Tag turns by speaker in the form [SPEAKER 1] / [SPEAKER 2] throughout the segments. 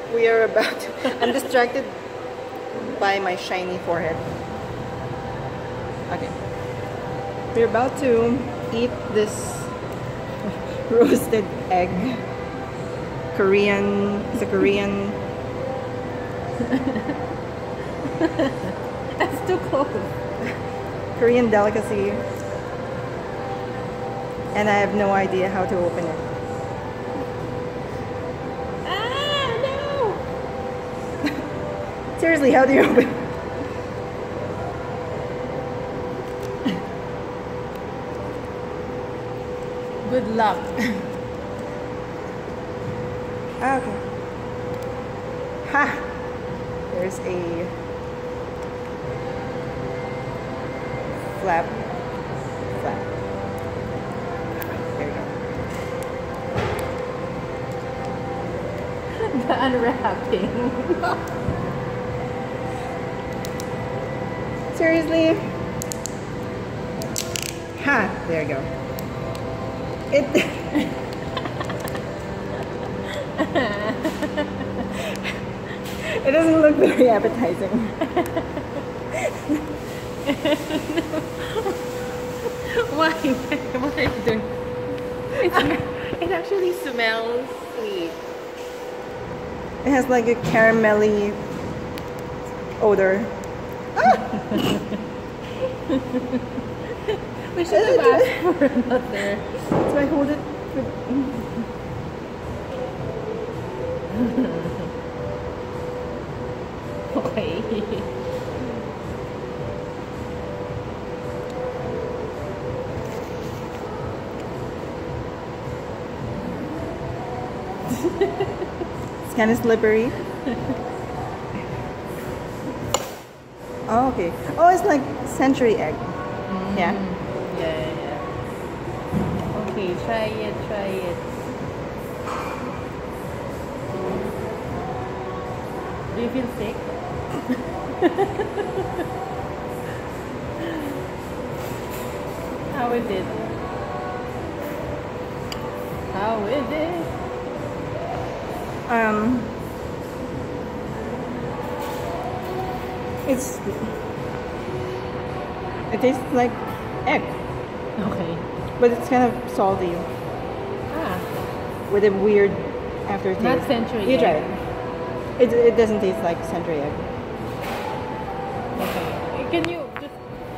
[SPEAKER 1] We are about to... I'm distracted by my shiny forehead. Okay. We're about to eat this roasted egg. Korean... It's a Korean...
[SPEAKER 2] That's too close.
[SPEAKER 1] Korean delicacy. And I have no idea how to open it. Seriously, how do you open it?
[SPEAKER 2] Good luck.
[SPEAKER 1] Okay. Ha! There's a flap. There you go.
[SPEAKER 2] The unwrapping.
[SPEAKER 1] Seriously? Ha! There you go. It It doesn't look very appetizing.
[SPEAKER 2] Why? What are you doing? It actually smells sweet.
[SPEAKER 1] It has like a caramelly odor.
[SPEAKER 2] We should have asked for another.
[SPEAKER 1] So I hold it.
[SPEAKER 2] Okay.
[SPEAKER 1] It's kind of slippery. Oh, okay. Oh, it's like century egg. Yeah.
[SPEAKER 2] Yeah. Okay, try it. Do you feel sick? How is it?
[SPEAKER 1] It tastes like egg,
[SPEAKER 2] Okay.
[SPEAKER 1] but it's kind of salty
[SPEAKER 2] Ah,
[SPEAKER 1] with a weird aftertaste.
[SPEAKER 2] not century
[SPEAKER 1] You try
[SPEAKER 2] egg.
[SPEAKER 1] it. It doesn't taste like century egg.
[SPEAKER 2] Okay. Can you just...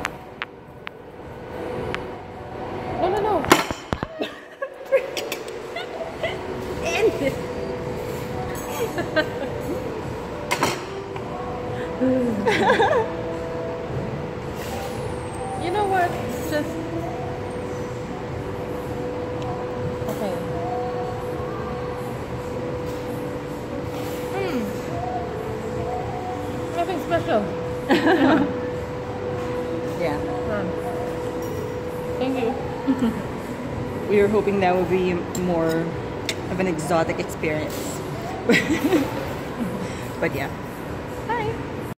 [SPEAKER 2] No. You know what? Just... Okay. Nothing special.
[SPEAKER 1] Yeah.
[SPEAKER 2] Thank you.
[SPEAKER 1] We were hoping that would be more of an exotic experience. But yeah.